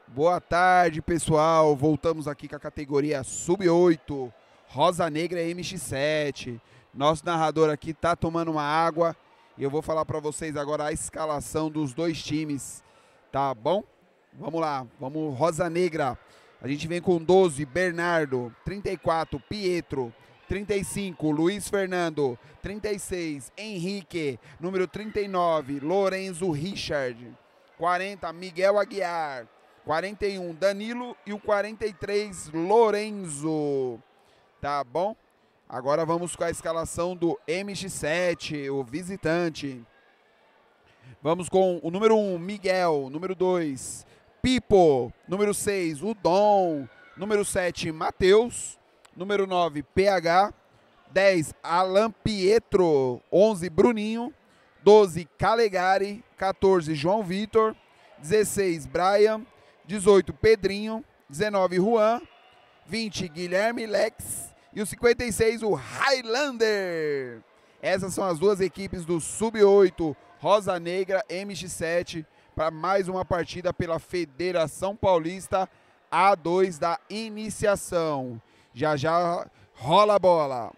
Boa tarde, pessoal. Voltamos aqui com a categoria Sub-8, Rosa Negra MX7. Nosso narrador aqui tá tomando uma água e eu vou falar para vocês agora a escalação dos dois times, tá bom? Vamos lá, vamos Rosa Negra. A gente vem com 12, Bernardo, 34, Pietro, 35, Luiz Fernando, 36, Henrique, número 39, Lorenzo Richard, 40, Miguel Aguiar, 41, Danilo e o 43, Lorenzo. Tá bom? Agora vamos com a escalação do MX7, o visitante. Vamos com o número 1, Miguel. Número 2, Pipo. Número 6, o Dom. Número 7, Matheus. Número 9, PH. 10, Alan Pietro. 11, Bruninho. 12, Calegari. 14, João Vitor. 16, Brian. 18, Pedrinho. 19, Juan. 20, Guilherme Lex. E o 56, o Highlander. Essas são as duas equipes do Sub-8, Rosa Negra MX7, para mais uma partida pela Federação Paulista A2 da iniciação. Já já rola a bola.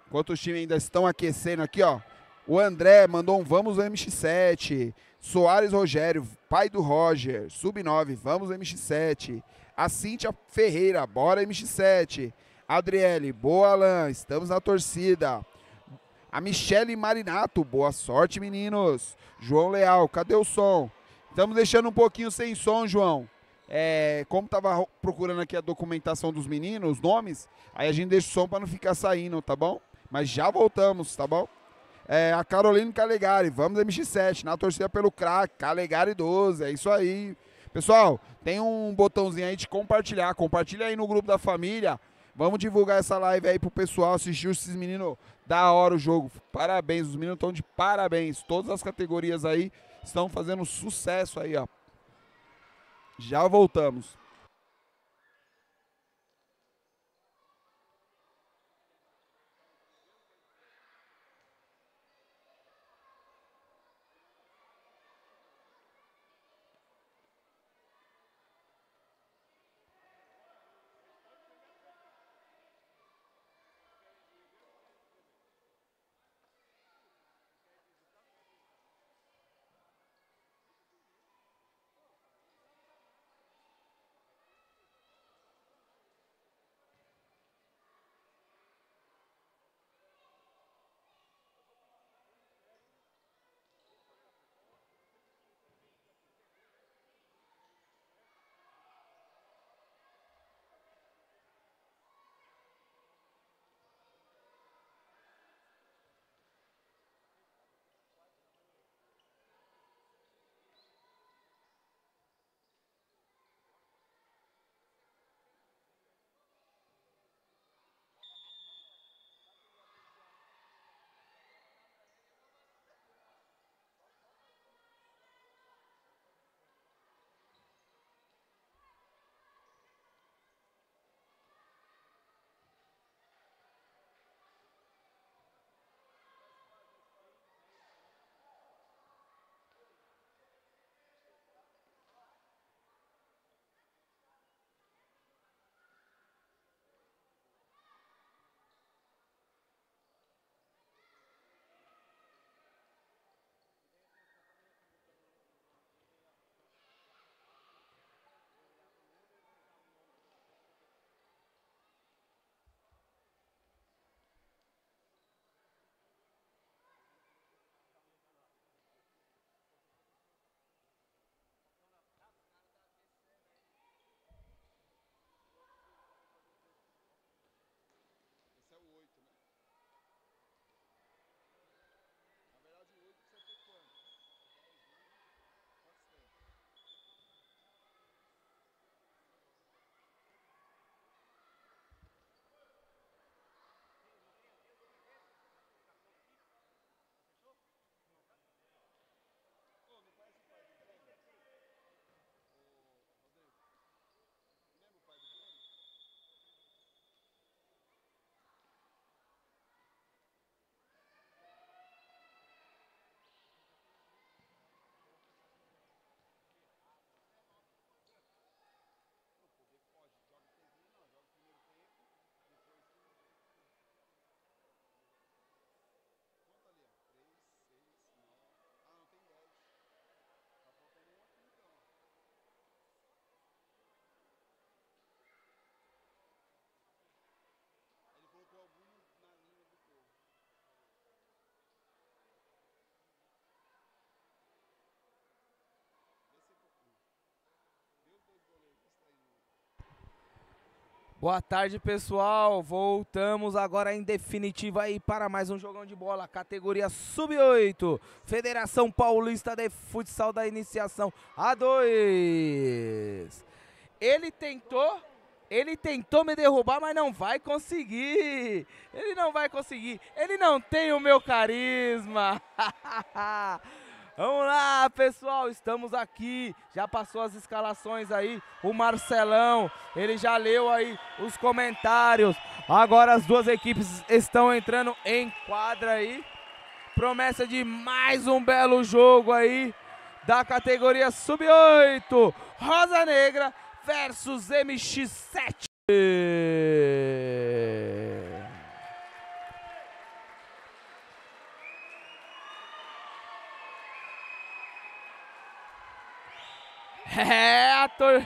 Enquanto os times ainda estão aquecendo aqui, ó. O André mandou um vamos MX7. Soares Rogério, pai do Roger, sub-9, vamos MX7. A Cíntia Ferreira, bora MX7. Adriele, boa Alan, estamos na torcida. A Michele Marinato, boa sorte meninos. João Leal, cadê o som? Estamos deixando um pouquinho sem som, João. Como tava procurando aqui a documentação dos meninos, os nomes, aí a gente deixa o som para não ficar saindo, tá bom? Mas já voltamos, tá bom? A Caroline Calegari, vamos MX7, na torcida pelo craque, Calegari 12, é isso aí. Pessoal, tem um botãozinho aí de compartilhar, compartilha aí no grupo da família. Vamos divulgar essa live aí pro pessoal assistir esses meninos, da hora o jogo. Parabéns, os meninos estão de parabéns, todas as categorias aí estão fazendo sucesso aí, ó. Já voltamos. Boa tarde, pessoal. Voltamos agora em definitiva aí para mais um jogão de bola, categoria Sub-8, Federação Paulista de Futsal da Iniciação A2. Ele tentou me derrubar, mas não vai conseguir. Ele não vai conseguir. Ele não tem o meu carisma. Vamos lá, pessoal, estamos aqui, já passou as escalações aí, o Marcelão, ele já leu aí os comentários, agora as duas equipes estão entrando em quadra aí, promessa de mais um belo jogo aí, da categoria Sub-8, Rosa Negra versus MX7. É, ator.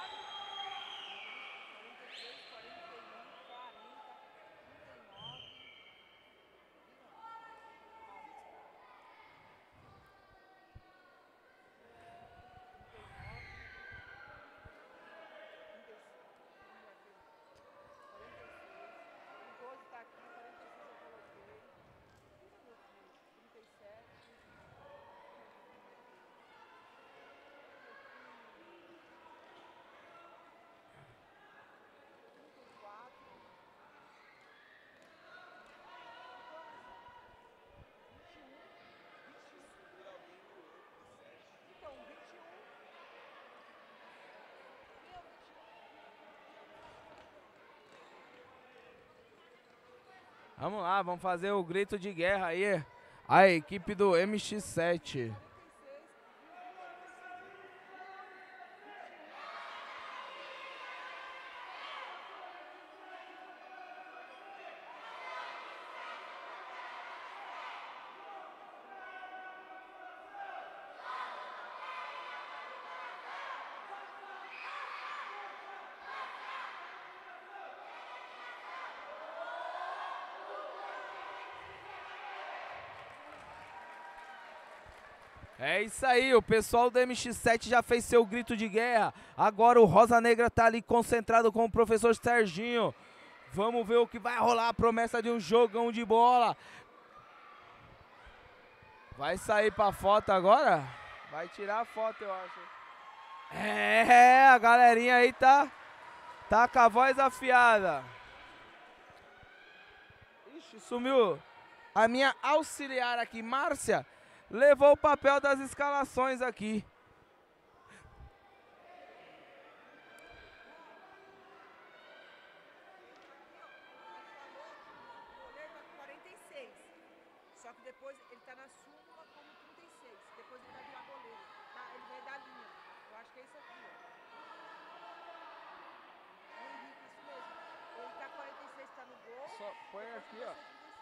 Vamos lá, vamos fazer o grito de guerra aí. A equipe do MX7. É isso aí, o pessoal do MX7 já fez seu grito de guerra. Agora o Rosa Negra tá ali concentrado com o professor Serginho. Vamos ver o que vai rolar, a promessa de um jogão de bola. Vai sair pra foto agora? Vai tirar a foto, eu acho. É, a galerinha aí tá com a voz afiada. Ixi, sumiu a minha auxiliar aqui, Márcia. Levou o papel das escalações aqui. O goleiro tá com 46. Só que depois ele tá na súmula como 36. Depois ele vai virar goleiro. Tá? Ele vai dar linha. Eu acho que é isso aqui, ó. O Henrique, isso mesmo. Ele tá 46, tá no gol. Só põe aqui, ó.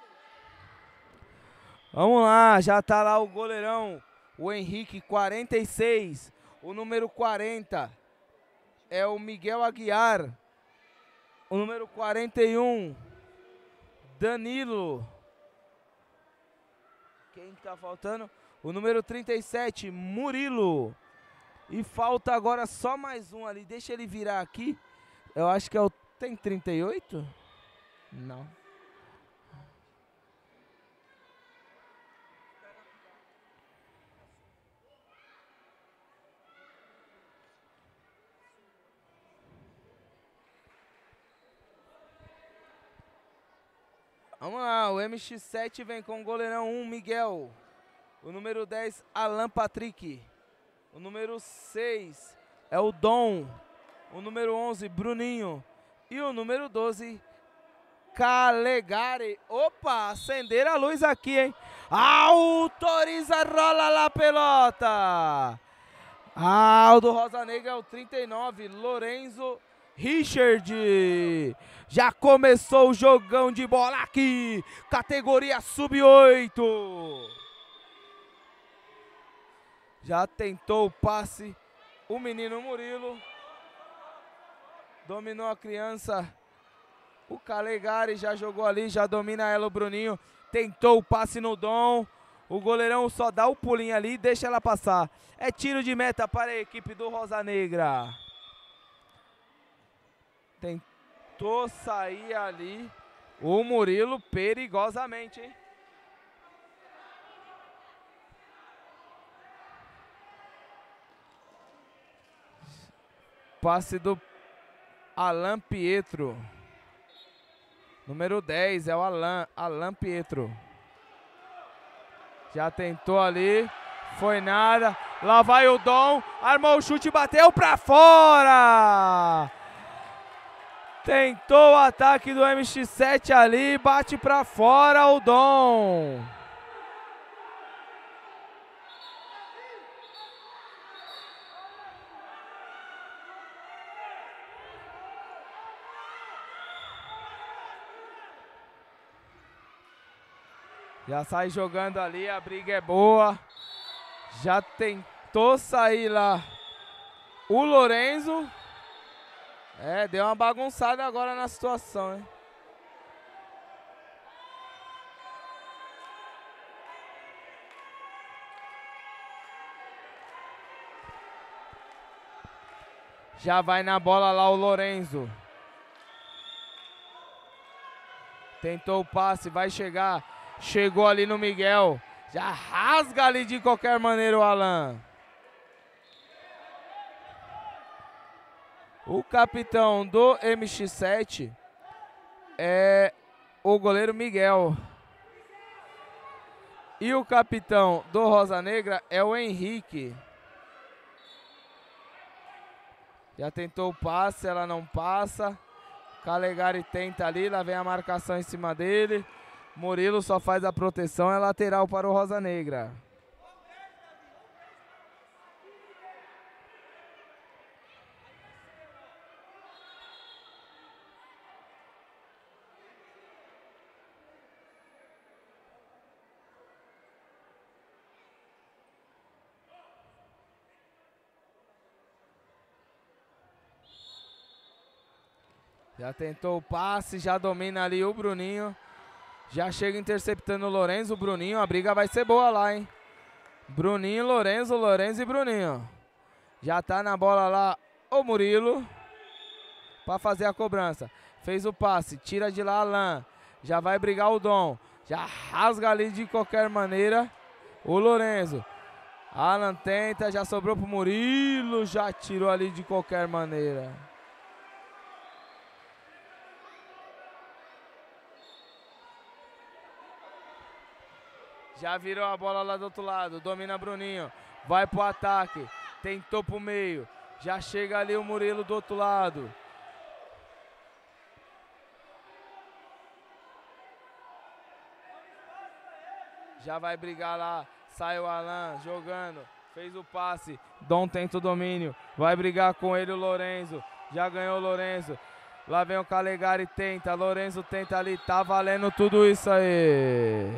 Vamos lá, já tá lá o goleirão, o Henrique, 46. O número 40 é o Miguel Aguiar. O número 41, Danilo. Quem tá faltando? O número 37, Murilo. E falta agora só mais um ali. Deixa ele virar aqui. Eu acho que é o... Tem 38? Não. Vamos lá, o MX7 vem com o goleirão 1, Miguel. O número 10, Alan Patrick. O número 6 é o Dom. O número 11, Bruninho. E o número 12, Calegari. Opa, acenderam a luz aqui, hein? Autoriza, rola lá, pelota. O do Rosa Negra é o 39, Lorenzo Richard. Já começou o jogão de bola aqui, categoria sub-8. Já tentou o passe o menino Murilo. Dominou a criança. O Calegari já jogou ali, já domina ela o Bruninho. Tentou o passe no Dom. O goleirão só dá o pulinho ali e deixa ela passar. É tiro de meta para a equipe do Rosa Negra. Tentou sair ali o Murilo perigosamente, hein? Passe do Alan Pietro. Número 10 é o Alan Pietro. Já tentou ali, foi nada. Lá vai o Dom, armou o chute, bateu pra fora. Tentou o ataque do MX7 ali, bate pra fora o Dom. Já sai jogando ali, a briga é boa. Já tentou sair lá O Lorenzo. Deu uma bagunçada agora na situação, hein? Já vai na bola lá o Lorenzo. Tentou o passe, vai chegar. Chegou ali no Miguel. Já rasga ali de qualquer maneira o Alan. O capitão do MX7 é o goleiro Miguel. E o capitão do Rosa Negra é o Henrique. Já tentou o passe, ela não passa. Calegari tenta ali, lá vem a marcação em cima dele. Murilo só faz a proteção, é lateral para o Rosa Negra. Já tentou o passe, já domina ali o Bruninho. Já chega interceptando o Lorenzo. O Bruninho, a briga vai ser boa lá, hein? Bruninho, Lorenzo e Bruninho. Já tá na bola lá o Murilo para fazer a cobrança. Fez o passe, tira de lá Alan. Já vai brigar o Dom. Já rasga ali de qualquer maneira o Lorenzo. Alan tenta, já sobrou pro Murilo. Já tirou ali de qualquer maneira. Já virou a bola lá do outro lado. Domina Bruninho. Vai pro ataque. Tentou pro meio. Já chega ali o Murilo do outro lado. Já vai brigar lá. Sai o Alan jogando. Fez o passe. Dom tenta o domínio. Vai brigar com ele o Lorenzo. Já ganhou o Lorenzo. Lá vem o Calegari, tenta. Lorenzo tenta ali. Tá valendo tudo isso aí.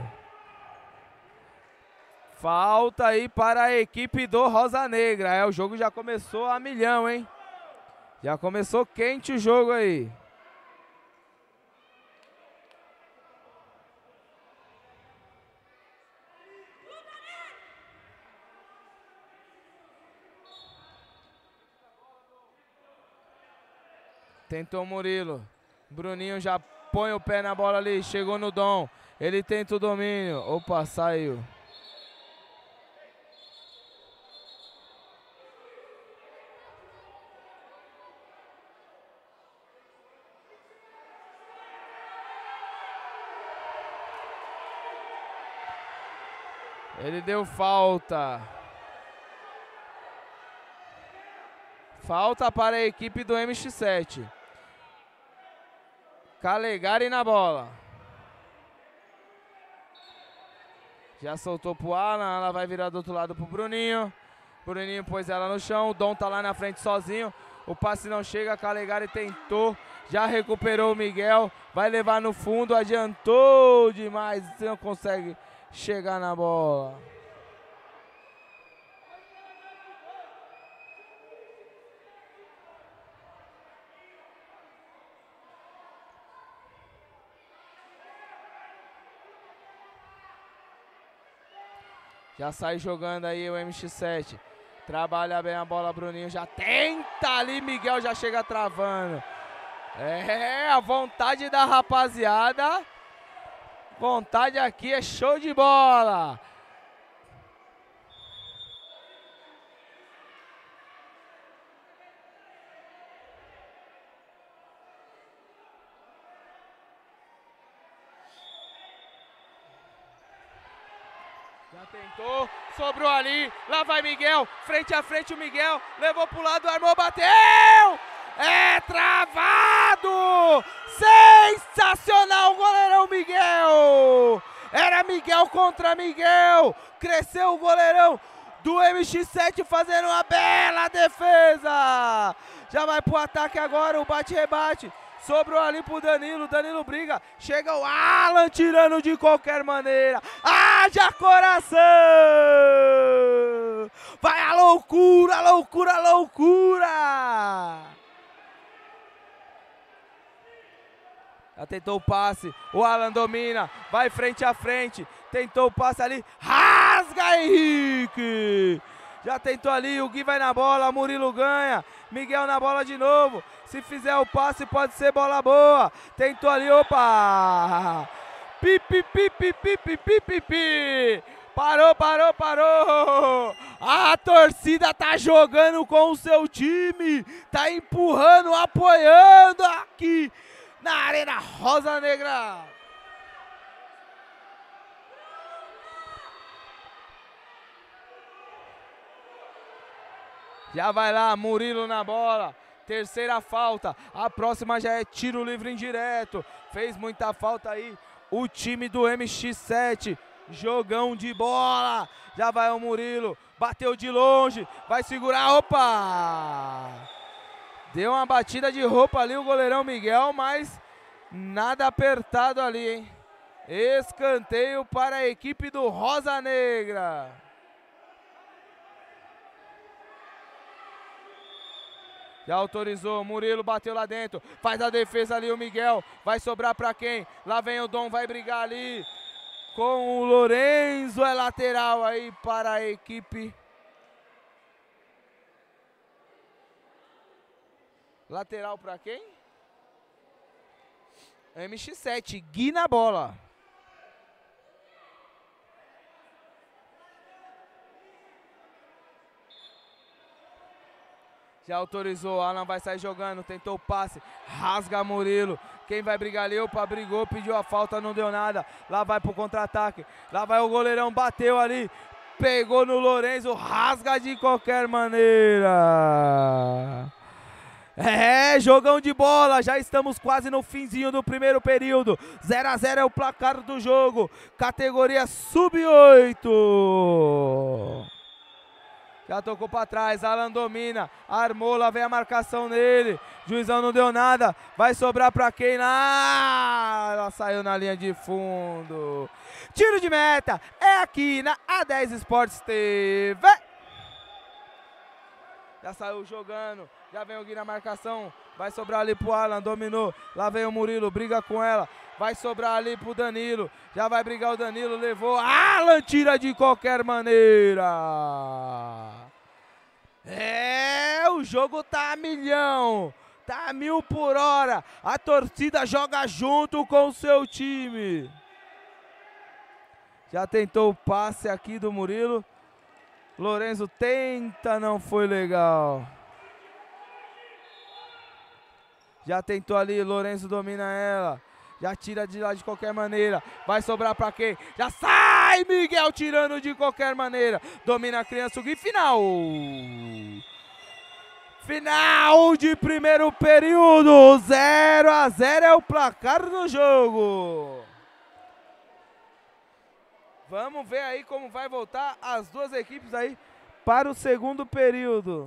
Falta aí para a equipe do Rosa Negra. O jogo já começou a milhão, hein? Já começou quente o jogo aí. Tentou o Murilo. Bruninho já põe o pé na bola ali. Chegou no Dom. Ele tenta o domínio. Opa, saiu. Ele deu falta. Falta para a equipe do MX7. Calegari na bola. Já soltou pro Alan. Ela vai virar do outro lado pro Bruninho. Bruninho pôs ela no chão. O Dom tá lá na frente sozinho. O passe não chega. Calegari tentou. Já recuperou o Miguel. Vai levar no fundo. Adiantou demais. Não consegue chegar na bola. Já sai jogando aí o MX7. Trabalha bem a bola, Bruninho. Já tenta ali, Miguel já chega travando. A vontade da rapaziada. Vontade aqui é show de bola. Já tentou, sobrou ali, lá vai Miguel, frente a frente o Miguel, levou pro lado, armou, bateu! É travado! Sensacional o goleirão Miguel! Era Miguel contra Miguel, cresceu o goleirão do MX7 fazendo uma bela defesa! Já vai pro ataque agora, o bate-rebate, Sobrou ali pro Danilo. Danilo briga. Chega o Alan tirando de qualquer maneira. Haja coração! Vai a loucura, loucura, loucura! Já tentou o passe, o Alan domina, vai frente a frente, tentou o passe ali, rasga Henrique! Já tentou ali, o Gui vai na bola, Murilo ganha, Miguel na bola de novo, se fizer o passe pode ser bola boa, tentou ali, opa! Pi, pi, pi, pi, pi, pi, pi, pi, pi. Parou, parou, parou! A torcida tá jogando com o seu time, tá empurrando, apoiando aqui na Arena Rosa Negra. Já vai lá, Murilo na bola. Terceira falta. A próxima já é tiro livre indireto. Fez muita falta aí o time do MX7. Jogão de bola. Já vai o Murilo. Bateu de longe. Vai segurar. Opa! Deu uma batida de roupa ali o goleirão Miguel, mas nada apertado ali, hein? Escanteio para a equipe do Rosa Negra. Já autorizou, Murilo bateu lá dentro, faz a defesa ali o Miguel, vai sobrar para quem? Lá vem o Dom, vai brigar ali com o Lorenzo, é lateral aí para a equipe. Lateral para quem? MX7, Gui na bola. Já autorizou, Alan vai sair jogando, tentou o passe, rasga Murilo. Quem vai brigar ali? Opa, brigou, pediu a falta, não deu nada. Lá vai pro contra-ataque, lá vai o goleirão, bateu ali, pegou no Lorenzo, rasga de qualquer maneira. É, jogão de bola, já estamos quase no finzinho do primeiro período. 0 a 0 é o placar do jogo, categoria sub-8. Já tocou para trás, Alan domina, armou, lá vem a marcação nele, juizão não deu nada, vai sobrar para quem? Ela saiu na linha de fundo. Tiro de meta, é aqui na A10 Esportes TV. Já saiu jogando, já vem o Gui na marcação, vai sobrar ali pro Alan, dominou, lá vem o Murilo, briga com ela, vai sobrar ali pro Danilo, já vai brigar o Danilo, levou, Alan tira de qualquer maneira. É, o jogo tá a milhão, tá a 1000 por hora, a torcida joga junto com o seu time. Já tentou o passe aqui do Murilo, Lorenzo tenta, não foi legal. Já tentou ali, Lorenzo domina ela. Já tira de lá de qualquer maneira. Vai sobrar pra quem? Já sai Miguel tirando de qualquer maneira. Domina a criança, o Gui, final. Final de primeiro período. 0 a 0 é o placar do jogo. Vamos ver aí como vai voltar as duas equipes aí para o segundo período.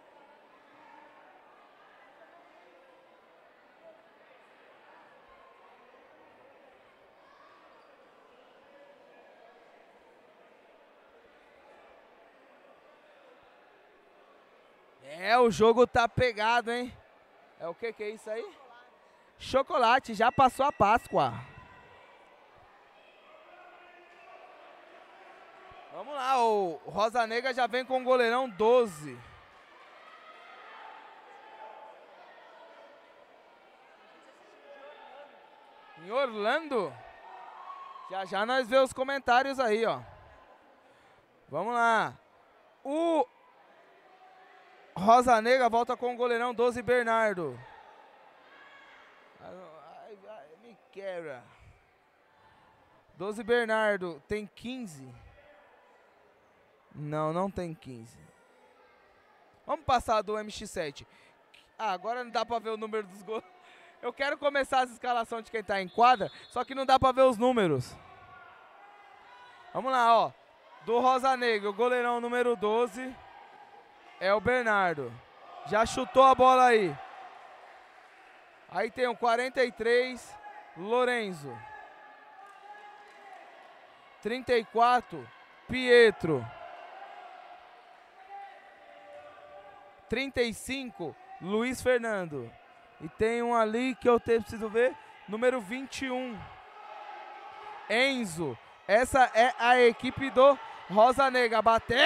É, o jogo tá pegado, hein? É o que é isso aí? Chocolate, já passou a Páscoa. Vamos lá, o Rosa Negra já vem com o goleirão 12. Em Orlando? Já já nós vemos os comentários aí, ó. Vamos lá. O Rosa Negra volta com o goleirão 12, Bernardo. Ai, me quebra. 12, Bernardo. Tem 15? Não, não tem 15. Vamos passar do MX7. Ah, agora não dá pra ver o número dos gols. Eu quero começar as escalações de quem tá em quadra, só que não dá pra ver os números. Vamos lá, ó. Do Rosa Negra, o goleirão número 12 é o Bernardo. Já chutou a bola aí. Aí tem o 43, Lorenzo. 34, Pietro. 35, Luiz Fernando. E tem um ali que eu preciso ver, número 21, Enzo. Essa é a equipe do Rosa Negra. Bateu!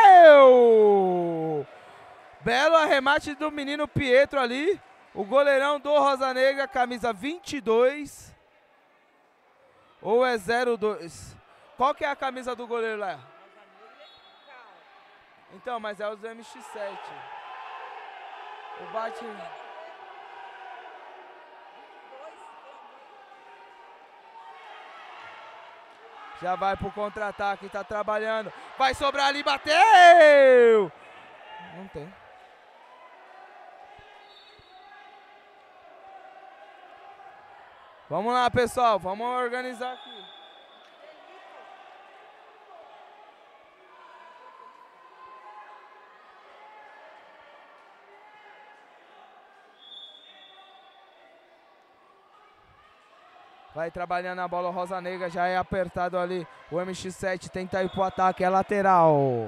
Belo arremate do menino Pietro ali. O goleirão do Rosa Negra, camisa 22. Ou é 02? Qual que é a camisa do goleiro lá? Então, mas é os do MX7. O bate... Já vai pro contra-ataque, tá trabalhando. Vai sobrar ali, bateu! Não tem. Vamos lá, pessoal, vamos organizar aqui. Vai trabalhando a bola, Rosa Negra, já é apertado ali. O MX7 tenta ir pro ataque, é lateral.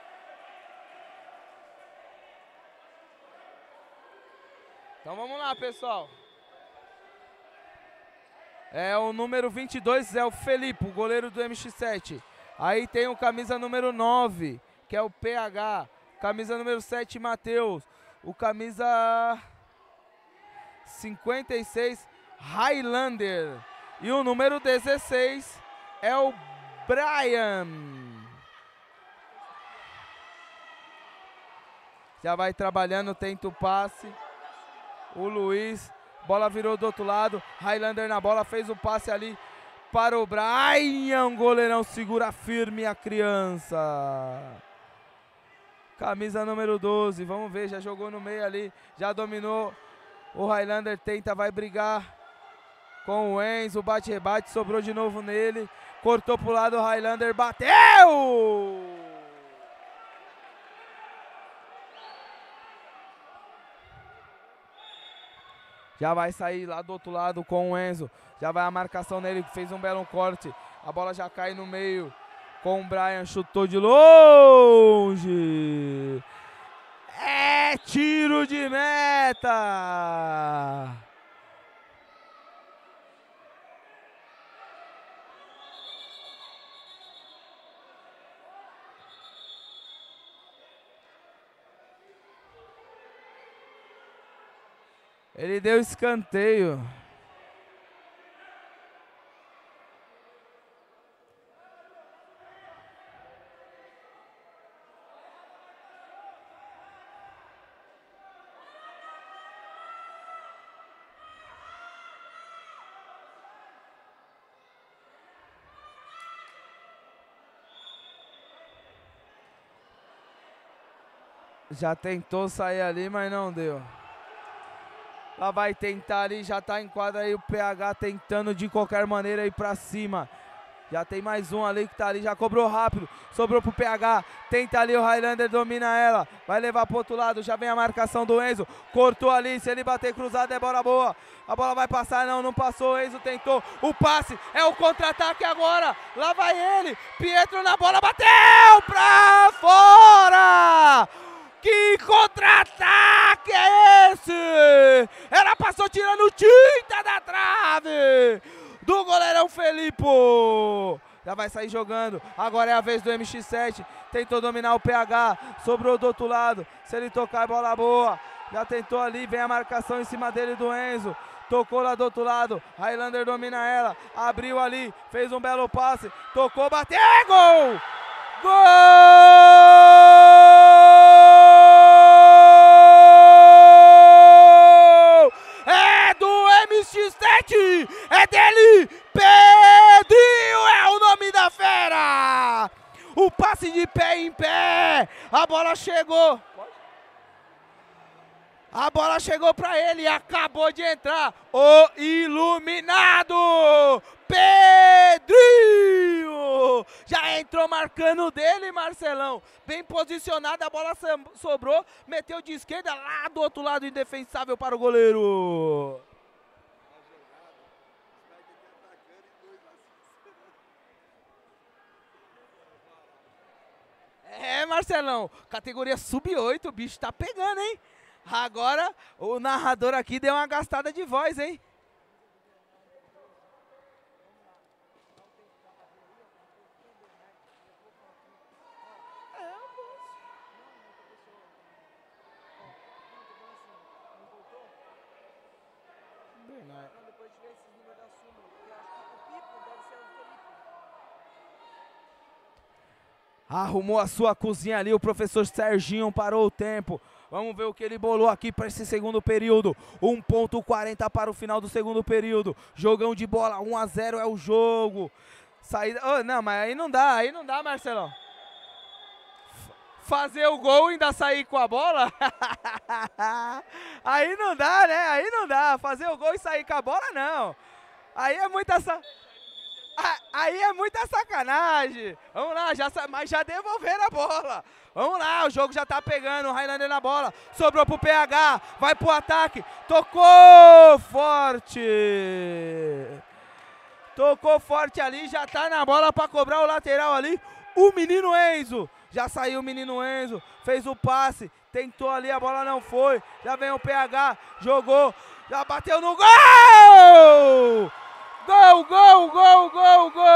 Então vamos lá, pessoal. É o número 22, é o Felipe, o goleiro do MX7. Aí tem o camisa número 9, que é o PH. Camisa número 7, Matheus. O camisa 56, Highlander. E o número 16 é o Brian. Já vai trabalhando, tenta o passe. O Luiz, bola virou do outro lado. Highlander na bola, fez o passe ali para o Brian. Goleirão segura firme a criança. Camisa número 12, vamos ver, já jogou no meio ali. Já dominou. O Highlander tenta, vai brigar com o Enzo, bate-rebate, sobrou de novo nele. Cortou pro lado, o Highlander bateu! Já vai sair lá do outro lado com o Enzo. Já vai a marcação nele, fez um belo corte. A bola já cai no meio com o Brian, chutou de longe. É tiro de meta! Ele deu escanteio. Já tentou sair ali, mas não deu. Lá vai tentar ali, já tá em quadra aí o PH tentando de qualquer maneira ir pra cima. Já tem mais um ali que tá ali, já cobrou rápido, sobrou pro PH, tenta ali, o Highlander domina ela, vai levar pro outro lado, já vem a marcação do Enzo, cortou ali, se ele bater cruzado é bola boa, a bola vai passar, não passou, o Enzo tentou, o passe, é o contra-ataque agora, lá vai ele, Pietro na bola, bateu pra fora! Que contra-ataque é esse? Ela passou tirando tinta da trave do goleirão Felipe. Já vai sair jogando. Agora é a vez do MX7. Tentou dominar o PH. Sobrou do outro lado. Se ele tocar, é bola boa. Já tentou ali. Vem a marcação em cima dele do Enzo. Tocou lá do outro lado. Highlander domina ela. Abriu ali. Fez um belo passe. Tocou, bateu. Gol! Gol! É do MX7! É dele! Pedrinho é o nome da fera! O passe de pé em pé! A bola chegou! A bola chegou pra ele e acabou de entrar o iluminado Pedrinho! Já entrou marcando dele, Marcelão. Bem posicionado, a bola sobrou, meteu de esquerda lá do outro lado, indefensável para o goleiro. Marcelão? Categoria sub-8, o bicho tá pegando, hein? Agora o narrador aqui deu uma gastada de voz, hein? Não, depois de ver esses números da súmula, porque eu acho que o Pipo deve ser o Felipe. Arrumou a sua cozinha ali, o professor Serginho parou o tempo. Vamos ver o que ele bolou aqui para esse segundo período. 1,40 para o final do segundo período. Jogão de bola, 1-0 é o jogo. Saída. Oh, não, mas aí não dá, Marcelão. Fazer o gol e ainda sair com a bola? Aí não dá, né? Aí não dá. Fazer o gol e sair com a bola, não. Aí é muita Aí é muita sacanagem. Vamos lá, mas já devolveram a bola. Vamos lá, o jogo já tá pegando. O Highlander na bola. Sobrou pro PH. Vai pro ataque. Tocou forte. Tocou forte ali. Já tá na bola pra cobrar o lateral ali. O menino Enzo. Já saiu o menino Enzo. Fez o passe. Tentou ali, a bola não foi. Já vem o PH. Jogou. Já bateu no gol! Gol, gol, gol, gol, gol!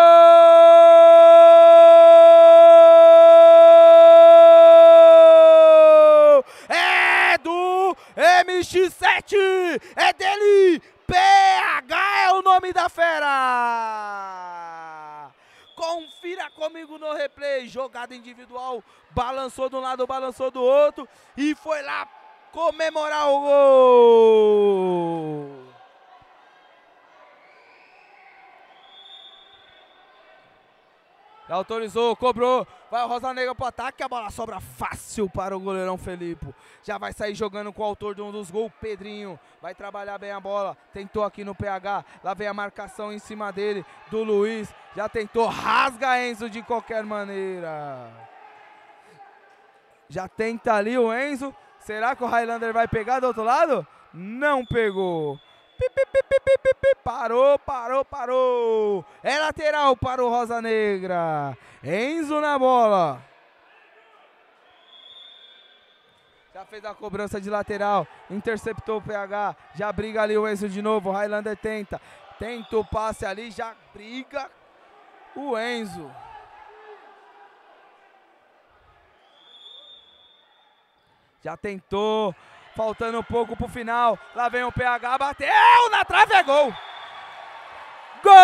É do MX7! É dele! PH é o nome da fera! Confira comigo no replay. Jogada individual. Balançou de um lado, balançou do outro. E foi lá comemorar o gol! Já autorizou, cobrou, vai o Rosa Negra pro ataque, a bola sobra fácil para o goleirão Felipe. Já vai sair jogando com o autor de um dos gols, Pedrinho. Vai trabalhar bem a bola, tentou aqui no PH, lá vem a marcação em cima dele, do Luiz. Já tentou, rasga Enzo de qualquer maneira. Já tenta ali o Enzo, será que o Highlander vai pegar do outro lado? Não pegou. Parou, parou, parou. É lateral para o Rosa Negra. Enzo na bola. Já fez a cobrança de lateral. Interceptou o PH. Já briga ali o Enzo de novo. O Highlander tenta. Tenta o passe ali. Já briga o Enzo. Já tentou. Faltando um pouco pro final. Lá vem o PH, bateu na trave, é gol! Gol!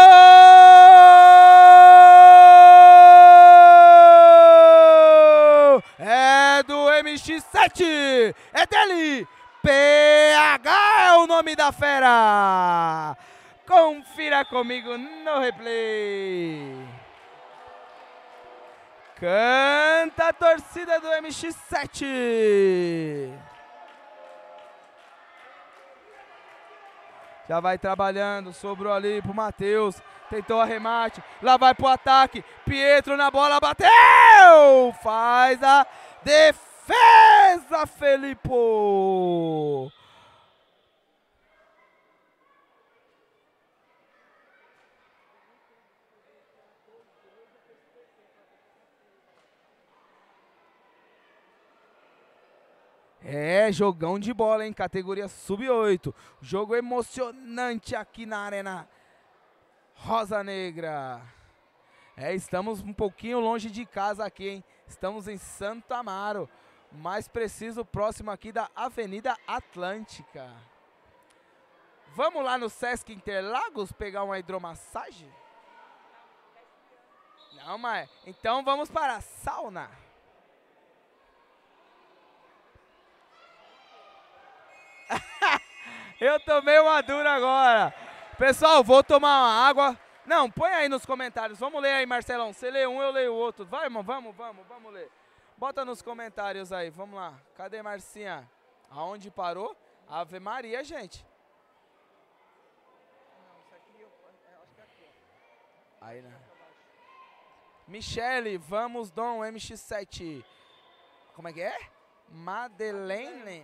É do MX7! É dele! PH é o nome da fera! Confira comigo no replay. Canta a torcida do MX7! Já vai trabalhando, sobrou ali pro Matheus, tentou arremate, lá vai pro ataque, Pietro na bola, bateu! Faz a defesa, Felipe! É, jogão de bola, hein? Categoria sub-8. Jogo emocionante aqui na Arena Rosa Negra. É, estamos um pouquinho longe de casa aqui, hein? Estamos em Santo Amaro. Mais preciso, próximo aqui da Avenida Atlântica. Vamos lá no Sesc Interlagos pegar uma hidromassagem? Não, mas... Então vamos para a sauna. Eu tomei uma dura agora. Pessoal, vou tomar uma água. Não, põe aí nos comentários. Vamos ler aí, Marcelão. Você lê um, eu leio o outro. Vai, irmão, vamos ler. Bota nos comentários aí, vamos lá. Cadê Marcinha? Aonde parou? Ave Maria, gente. Não, isso aqui, eu acho que é aqui, ó. Aí, né? Michele, vamos, Dom, MX7. Como é que é? Madeleine.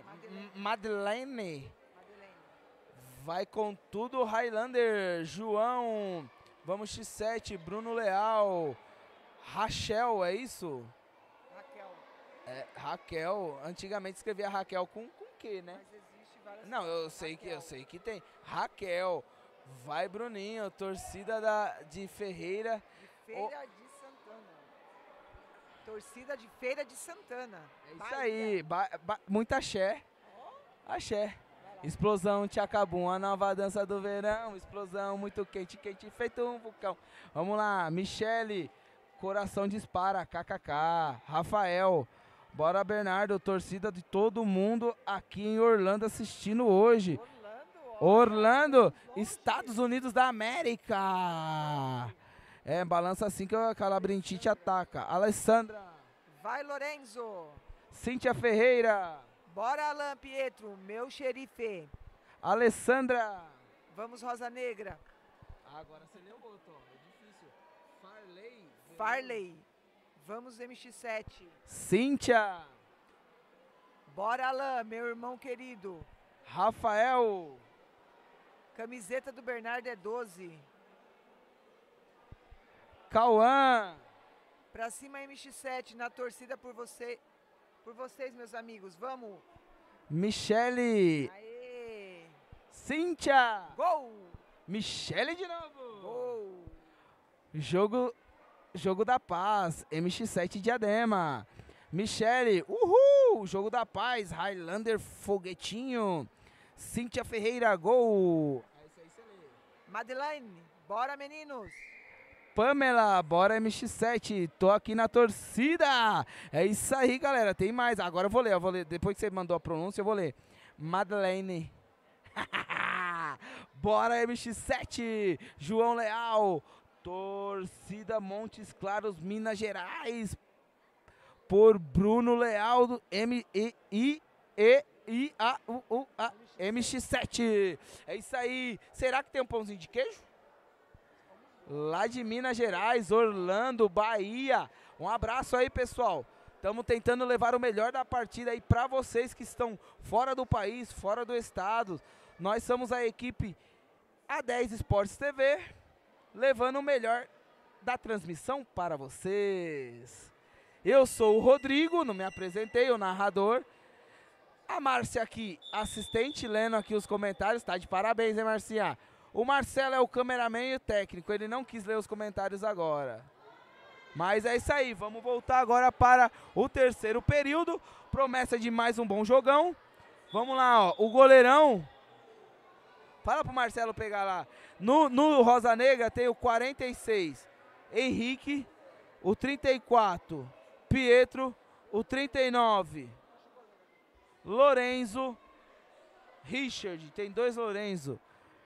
Vai com tudo, Highlander. João, vamos X7. Bruno Leal. Rachel, é isso? Raquel, antigamente escrevia Raquel com Q, né? Mas existe várias Não, eu sei que tem. Raquel, vai Bruninho, torcida de Ferreira. Feira de Santana. Torcida de Feira de Santana. É isso aí, muita axé. Axé. Explosão Tchacabum, a nova dança do verão. Explosão muito quente, quente, feito um vulcão. Vamos lá, Michele, coração dispara, kkk. Rafael, bora Bernardo, torcida de todo mundo aqui em Orlando assistindo hoje. Orlando, Estados Unidos da América. Balança assim que a Calabrinite ataca. Alessandra. Vai, Lorenzo. Cíntia Ferreira. Bora, Alan Pietro, meu xerife. Alessandra. Vamos, Rosa Negra. Agora você leu o outro, ó. É difícil. Farley. Vamos, MX7. Cíntia. Bora, Alan, meu irmão querido. Rafael. Camiseta do Bernardo é 12. Cauã. Pra cima, MX7, na torcida por vocês, meus amigos. Vamos. Michele. Aê. Cíntia. Gol. Michele de novo. Gol. Jogo da Paz. MX7 Diadema. Michele. Uhul. Jogo da Paz. Highlander Foguetinho. Cíntia Ferreira. Gol. Esse aí você lê. Madeline. Bora, meninos. Pamela, bora MX7, tô aqui na torcida. É isso aí, galera, tem mais. Agora eu vou ler. Depois que você mandou a pronúncia, eu vou ler. Madeleine. Bora MX7, João Leal. Torcida Montes Claros, Minas Gerais. Por Bruno Leal, do MX7. É isso aí. Será que tem um pãozinho de queijo? Lá de Minas Gerais, Orlando, Bahia. Um abraço aí, pessoal. Estamos tentando levar o melhor da partida aí para vocês que estão fora do país, fora do estado. Nós somos a equipe A10 Esportes TV, levando o melhor da transmissão para vocês. Eu sou o Rodrigo, não me apresentei, o narrador. A Márcia aqui, assistente, lendo aqui os comentários. Tá de parabéns, hein, Marcinha? O Marcelo é o cameraman e o técnico, ele não quis ler os comentários agora. Mas é isso aí, vamos voltar agora para o terceiro período. Promessa de mais um bom jogão. Vamos lá, ó, o goleirão. Fala pro Marcelo pegar lá. No Rosa Negra tem o 46, Henrique. O 34, Pietro. O 39, Lorenzo. Richard, tem 2 Lorenzo.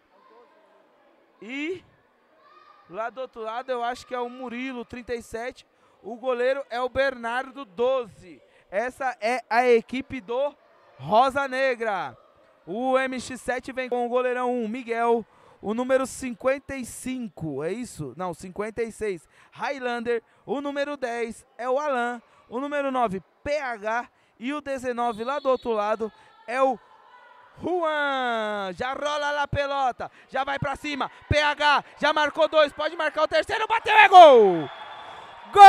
E lá do outro lado eu acho que é o Murilo, 37. O goleiro é o Bernardo, 12. Essa é a equipe do Rosa Negra. O MX7 vem com o goleirão 1, Miguel. O número 55, é isso? Não, 56, Highlander. O número 10 é o Alan. O número 9, PH. E o 19 lá do outro lado é o Juan, já rola lá a pelota, já vai pra cima, PH, já marcou 2, pode marcar o terceiro, bateu, é gol! Gol!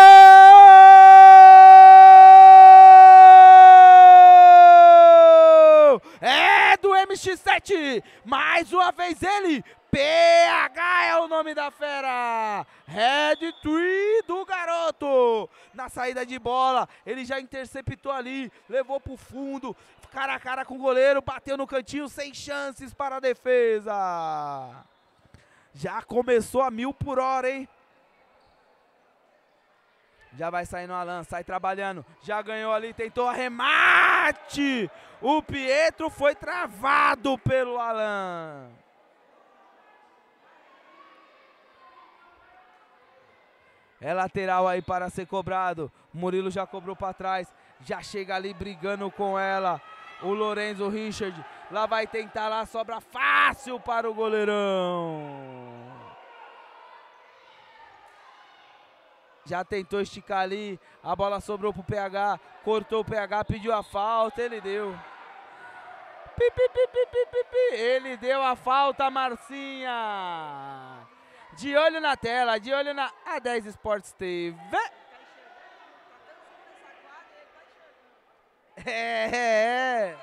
É do MX7, mais uma vez ele, PH é o nome da fera, Red Tree do garoto, na saída de bola, ele já interceptou ali, levou pro fundo, cara a cara com o goleiro, bateu no cantinho, sem chances para a defesa. Já começou a 1000 por hora, hein? Já vai sair no Alan, sai trabalhando, já ganhou ali, tentou arremate. O Pietro foi travado pelo Alan. É lateral aí para ser cobrado. Murilo já cobrou para trás, já chega ali brigando com ela. O Lorenzo Richard, lá vai tentar, lá sobra fácil para o goleirão. Já tentou esticar ali, a bola sobrou pro PH, cortou o PH, pediu a falta, ele deu. Ele deu a falta, Marcinha. De olho na tela, de olho na A10 Esportes TV. É.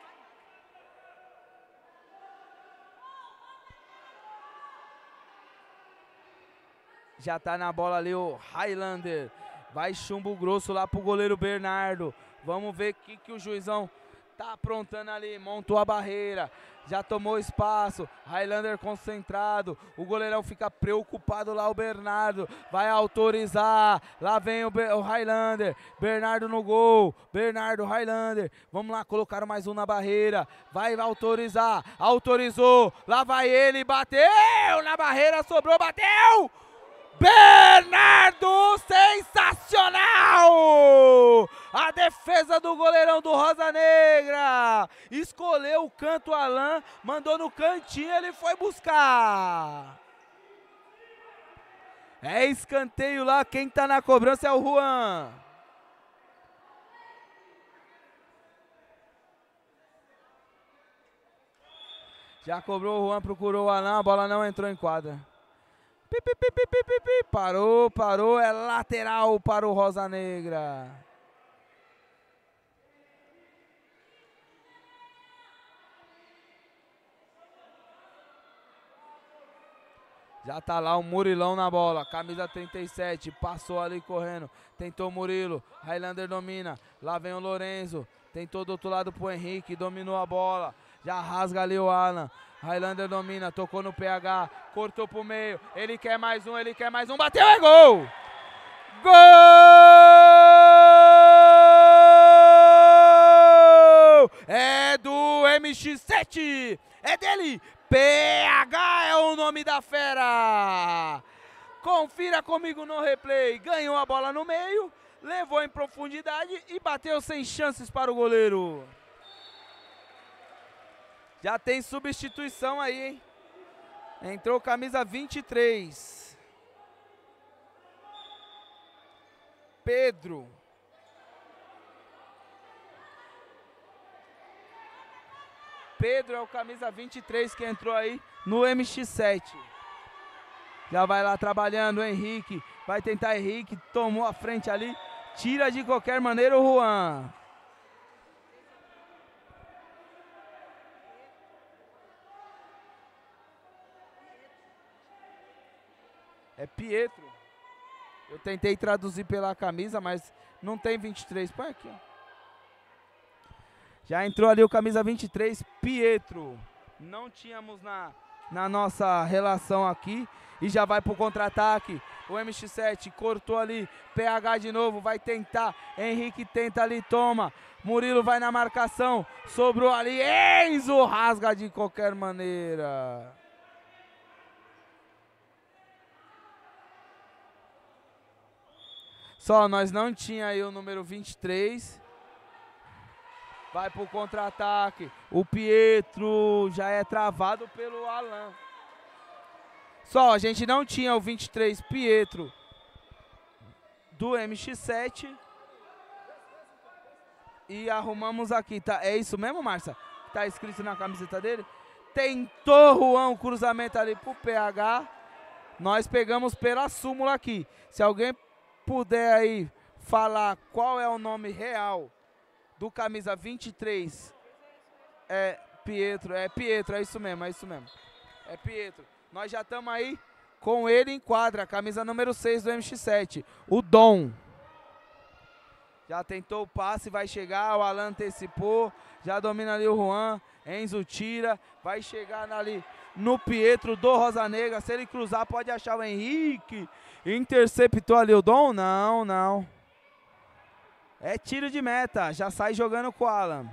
Já tá na bola ali o Highlander. Vai chumbo grosso lá pro goleiro Bernardo. Vamos ver o que o juizão tá aprontando ali. Montou a barreira. Já tomou espaço. Highlander concentrado. O goleirão fica preocupado lá, o Bernardo. Vai autorizar. Lá vem o Highlander. Bernardo no gol. Bernardo, Highlander. Vamos lá, colocaram mais um na barreira. Vai autorizar. Autorizou. Lá vai ele. Bateu na barreira. Sobrou. Bateu. Bernardo, sensacional! A defesa do goleirão do Rosa Negra. Escolheu o canto Alan, mandou no cantinho, ele foi buscar. É escanteio lá, quem tá na cobrança é o Juan. Já cobrou o Juan, procurou o Alan, a bola não entrou em quadra. Parou, é lateral para o Rosa Negra. Já tá lá o Murilão na bola, camisa 37, passou ali correndo, tentou o Murilo, Highlander domina, lá vem o Lorenzo, tentou do outro lado pro Henrique, dominou a bola, já rasga ali o Alan. Highlander domina, tocou no PH, cortou pro meio, ele quer mais um, bateu, é gol! Gol! É do MX7, é dele, PH é o nome da fera! Confira comigo no replay, ganhou a bola no meio, levou em profundidade e bateu sem chances para o goleiro. Já tem substituição aí, hein? Entrou camisa 23. Pedro. Pedro é o camisa 23 que entrou aí no MX7. Já vai lá trabalhando o Henrique. Vai tentar Henrique, tomou a frente ali. Tira de qualquer maneira o Juan. É Pietro. Eu tentei traduzir pela camisa, mas não tem 23. Põe aqui, ó. Já entrou ali o camisa 23, Pietro. Não tínhamos na nossa relação aqui. E já vai pro contra-ataque. O MX7 cortou ali. PH de novo, vai tentar. Henrique tenta ali, toma. Murilo vai na marcação. Sobrou ali. Enzo rasga de qualquer maneira. Só, nós não tinha aí o número 23. Vai pro contra-ataque. O Pietro já é travado pelo Alan. Só, a gente não tinha o 23 Pietro do MX7. E arrumamos aqui, tá? É isso mesmo, Márcia? Tá escrito na camiseta dele. Tentou Juan o cruzamento ali pro PH. Nós pegamos pela súmula aqui. Se alguém puder aí falar qual é o nome real do camisa 23, é Pietro, é isso mesmo, é Pietro. Nós já estamos aí com ele em quadra, camisa número 6 do MX7, o Dom. Já tentou o passe, vai chegar, o Alan antecipou, já domina ali o Juan, Enzo tira, vai chegar ali no Pietro do Rosa Negra, se ele cruzar pode achar o Henrique. Interceptou ali o Dom? Não. É tiro de meta, já sai jogando com o Alan.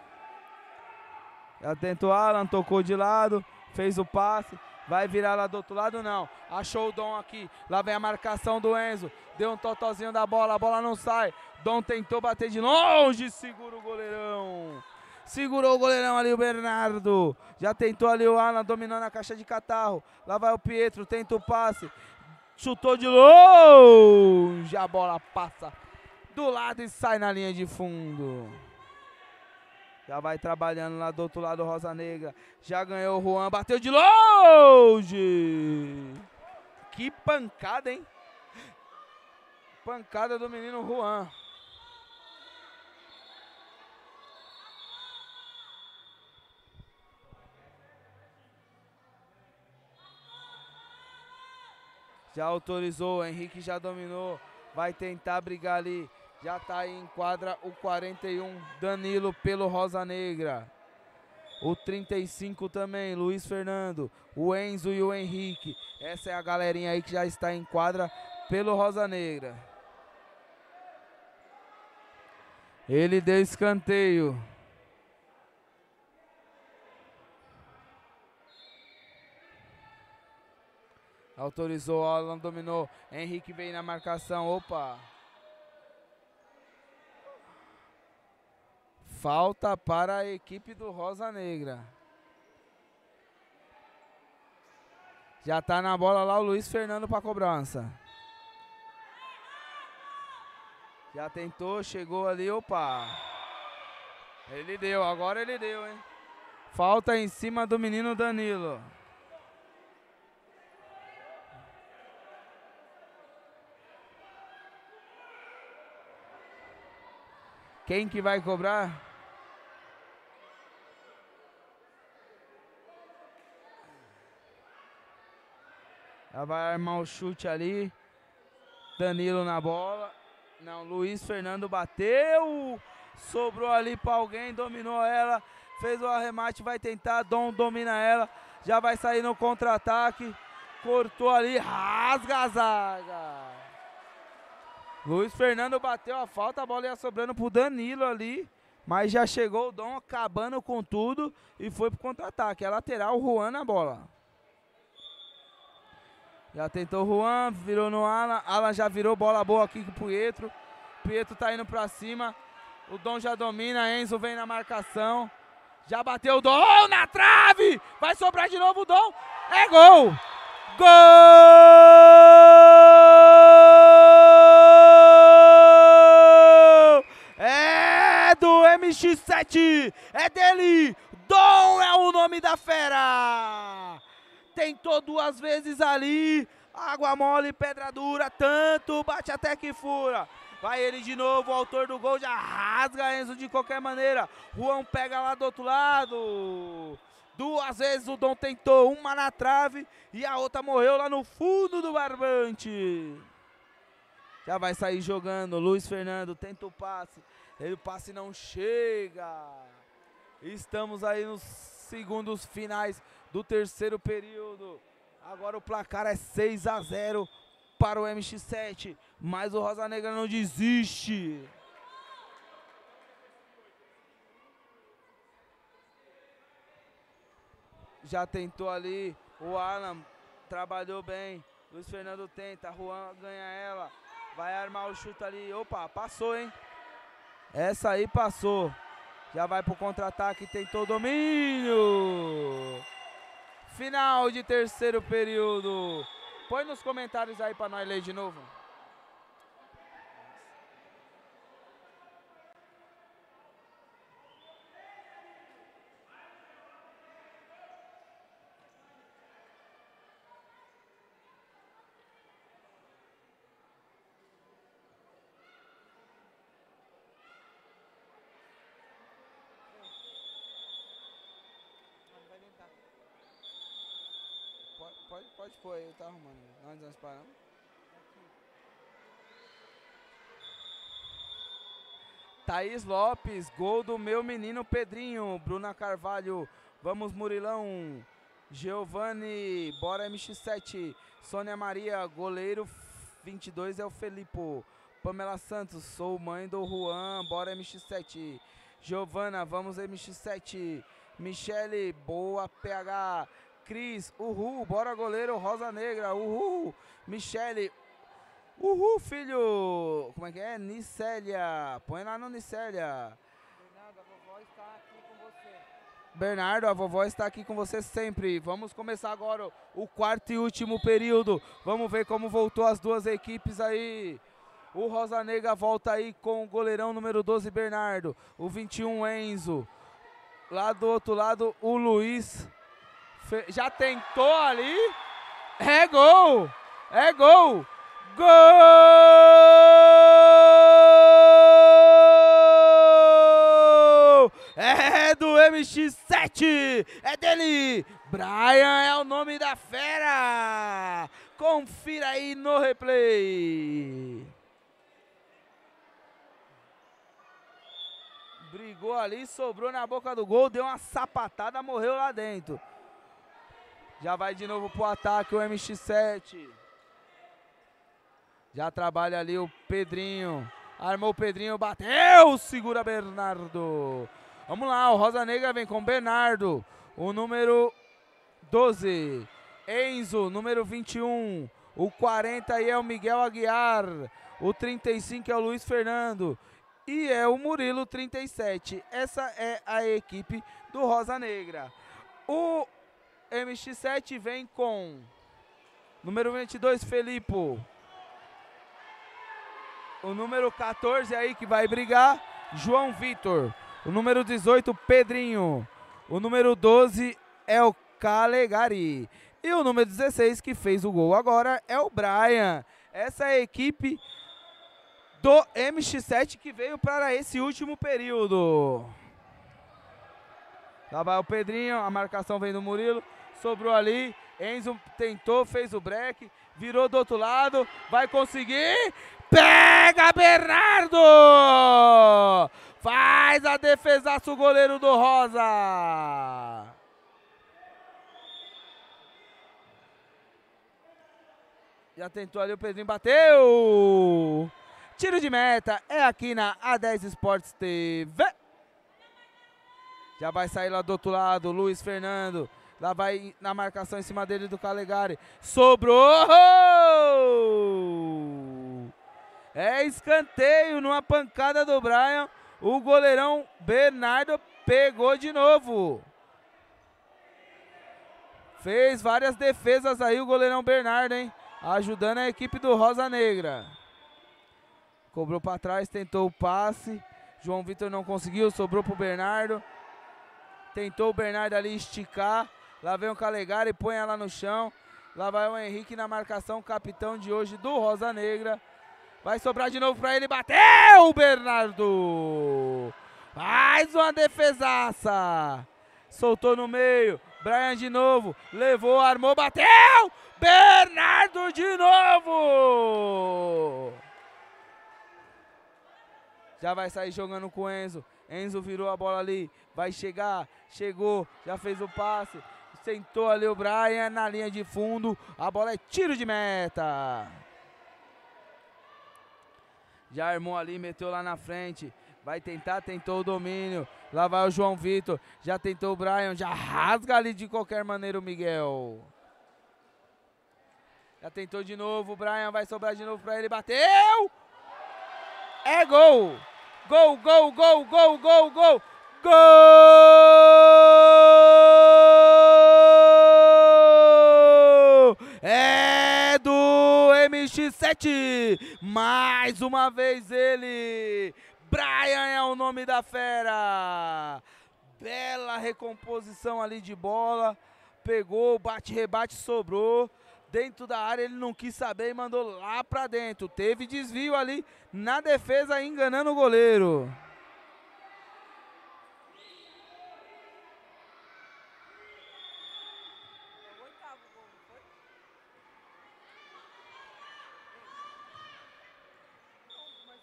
Já tentou o Alan, tocou de lado, fez o passe. Vai virar lá do outro lado? Não. Achou o Dom aqui. Lá vem a marcação do Enzo. Deu um totozinho da bola, a bola não sai. Dom tentou bater de longe, segura o goleirão. Segurou o goleirão ali o Bernardo. Já tentou ali o Alan, dominando a caixa de catarro. Lá vai o Pietro, tenta o passe. Chutou de longe, a bola passa do lado e sai na linha de fundo. Já vai trabalhando lá do outro lado o Rosa Negra. Já ganhou o Juan, bateu de longe. Que pancada, hein? Pancada do menino Juan. Já autorizou, o Henrique já dominou. Vai tentar brigar ali. Já tá aí em quadra o 41, Danilo pelo Rosa Negra. O 35 também, Luiz Fernando. O Enzo e o Henrique. Essa é a galerinha aí que já está em quadra pelo Rosa Negra. Ele deu escanteio. Autorizou, Alan dominou. Henrique vem na marcação. Opa! Falta para a equipe do Rosa Negra. Já tá na bola lá o Luiz Fernando para cobrança. Já tentou, chegou ali, opa. Ele deu, agora ele deu, hein? Falta em cima do menino Danilo. Quem que vai cobrar? Já vai armar o chute ali. Danilo na bola. Não, Luiz Fernando bateu. Sobrou ali para alguém, dominou ela. Fez o arremate, vai tentar. Dom domina ela. Já vai sair no contra-ataque. Cortou ali, rasga a zaga. Luiz Fernando bateu a falta, a bola ia sobrando pro Danilo ali. Mas já chegou o Dom acabando com tudo e foi pro contra-ataque. É lateral, o Juan na bola. Já tentou o Juan, virou no Alan. Alan já virou bola boa aqui com o Pietro. Pietro tá indo pra cima. O Dom já domina, Enzo vem na marcação. Já bateu o Dom na trave. Vai sobrar de novo o Dom. É gol! Gol! É do MX7. É dele. Dom é o nome da fera. Tentou duas vezes ali. Água mole, pedra dura. Tanto bate até que fura. Vai ele de novo, o autor do gol já rasga Enzo de qualquer maneira. Juan pega lá do outro lado. Duas vezes o Dom tentou, uma na trave e a outra morreu lá no fundo do barbante. Já vai sair jogando, Luiz Fernando tenta o passe não chega. Estamos aí nos segundos finais do terceiro período. Agora o placar é 6-0 para o MX7, mas o Rosa Negra não desiste. Já tentou ali, o Alan trabalhou bem, Luiz Fernando tenta, Juan ganha ela, vai armar o chute ali, opa, passou, hein? Essa aí passou, já vai pro contra-ataque, tentou o domínio. Final de terceiro período. Põe nos comentários aí pra nós ler de novo. Pode pôr aí, tá arrumando. Nós paramos. Thaís Lopes, gol do meu menino Pedrinho. Bruna Carvalho, vamos Murilão. Giovanni, bora MX7. Sônia Maria, goleiro 22 é o Felipe. Pamela Santos, sou mãe do Juan, bora MX7. Giovana, vamos MX7. Michele, boa PH. Cris, uhul, bora goleiro, Rosa Negra, uhul. Michele, uhul, filho. Como é que é? Nicélia, põe lá no Nicélia. Bernardo, a vovó está aqui com você. Bernardo, a vovó está aqui com você sempre. Vamos começar agora o quarto e último período. Vamos ver como voltou as duas equipes aí. O Rosa Negra volta aí com o goleirão número 12, Bernardo. O 21, Enzo. Lá do outro lado, o Luiz. Já tentou ali. É gol! É gol! Gol! É do MX7! É dele! Brian é o nome da fera! Confira aí no replay. Brigou ali, sobrou na boca do gol, deu uma sapatada, morreu lá dentro. Já vai de novo pro ataque o MX7. Já trabalha ali o Pedrinho. Armou o Pedrinho, bateu, segura Bernardo. Vamos lá, o Rosa Negra vem com Bernardo, o número 12. Enzo, número 21. O 40 aí é o Miguel Aguiar. O 35 é o Luiz Fernando. E é o Murilo, 37. Essa é a equipe do Rosa Negra. O MX7 vem com número 22, Felipe. O número 14 aí que vai brigar, João Vitor. O número 18, Pedrinho. O número 12 é o Calegari. E o número 16 que fez o gol agora é o Brian. Essa é a equipe do MX7 que veio para esse último período. Lá vai o Pedrinho, a marcação vem do Murilo, sobrou ali, Enzo tentou, fez o break, virou do outro lado, vai conseguir, pega Bernardo! Faz a defesaça o goleiro do Rosa. Já tentou ali, o Pedrinho bateu! Tiro de meta é aqui na A10 Esportes TV. Já vai sair lá do outro lado, Luiz Fernando. Lá vai na marcação em cima dele do Calegari. Sobrou! É escanteio numa pancada do Brian. O goleirão Bernardo pegou de novo. Fez várias defesas aí o goleirão Bernardo, hein? Ajudando a equipe do Rosa Negra. Cobrou para trás, tentou o passe. João Vitor não conseguiu, sobrou para o Bernardo. Tentou o Bernardo ali esticar. Lá vem o Calegari, põe ela no chão. Lá vai o Henrique na marcação, capitão de hoje do Rosa Negra. Vai sobrar de novo para ele, bateu o Bernardo! Mais uma defesaça! Soltou no meio, Brian de novo, levou, armou, bateu! Bernardo de novo! Já vai sair jogando com o Enzo. Enzo virou a bola ali, vai chegar, chegou, já fez o passe. Sentou ali o Brian na linha de fundo. A bola é tiro de meta. Já armou ali, meteu lá na frente. Vai tentar, tentou o domínio. Lá vai o João Vitor. Já tentou o Brian, já rasga ali de qualquer maneira o Miguel. Já tentou de novo, o Brian vai sobrar de novo pra ele, bateu! É gol! Gol, gol, gol, gol, gol, gol! Gol! É do MX7! Mais uma vez ele! Brian é o nome da fera! Bela recomposição ali de bola. Pegou, bate-rebate, sobrou. Dentro da área ele não quis saber e mandou lá pra dentro. Teve desvio ali na defesa, enganando o goleiro. É o 8º gol, não foi? Não, mas...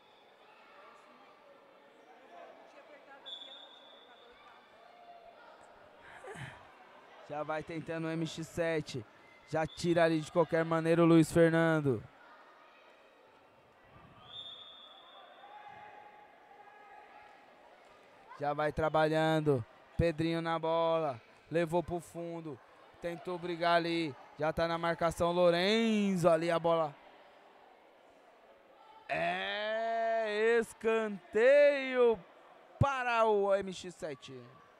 Eu não tinha apertado aqui, ela não tinha apertado o 8º. Já vai tentando o MX7. Já tira ali de qualquer maneira o Luiz Fernando. Já vai trabalhando. Pedrinho na bola. Levou pro fundo. Tentou brigar ali. Já tá na marcação Lorenzo ali a bola. É escanteio para o MX7.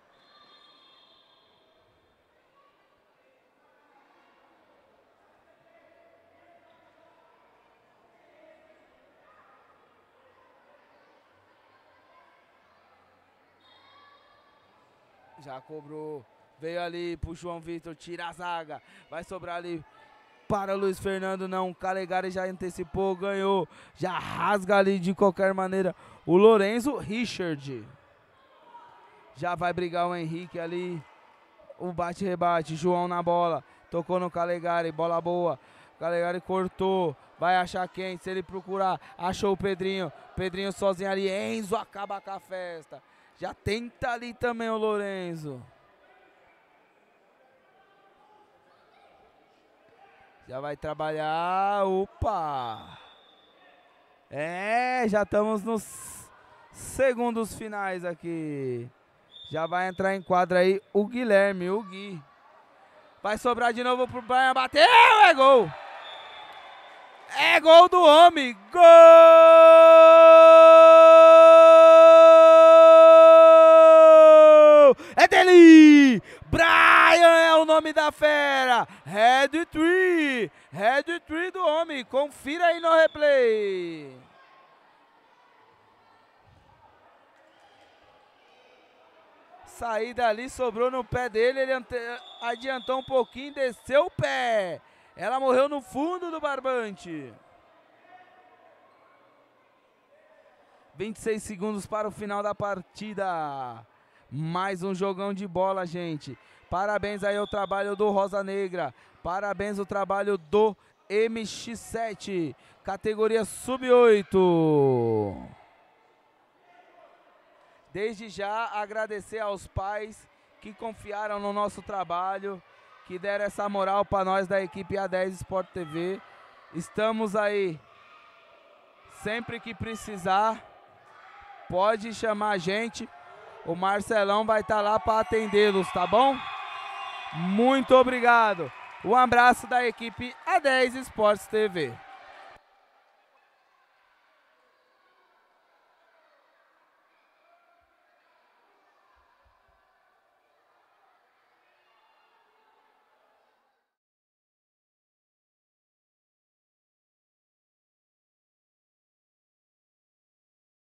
Já cobrou, veio ali pro João Vitor, tira a zaga, vai sobrar ali para o Luiz Fernando, não, o Calegari já antecipou, ganhou, já rasga ali de qualquer maneira o Lorenzo Richard. Já vai brigar o Henrique ali, o bate-rebate, João na bola, tocou no Calegari, bola boa, Calegari cortou. Vai achar quem? Se ele procurar, achou o Pedrinho. Pedrinho sozinho ali. Enzo acaba com a festa. Já tenta ali também o Lorenzo. Já vai trabalhar. Opa! Já estamos nos segundos finais aqui. Já vai entrar em quadra aí o Guilherme, o Gui. Vai sobrar de novo pro Brian. Bateu! É gol! É gol do homem! Gol! É dele! Brian é o nome da fera! Head tree! Head tree do homem! Confira aí no replay! Saída ali, sobrou no pé dele, ele adiantou um pouquinho, desceu o pé. Ela morreu no fundo do barbante. 26 segundos para o final da partida. Mais um jogão de bola, gente. Parabéns aí ao trabalho do Rosa Negra. Parabéns ao trabalho do MX7. Categoria Sub-8. Desde já agradecer aos pais que confiaram no nosso trabalho, que deram essa moral para nós da equipe A10 Sport TV. Estamos aí, sempre que precisar, pode chamar a gente. O Marcelão vai estar lá para atendê-los, tá bom? Muito obrigado. Um abraço da equipe A10 Sport TV.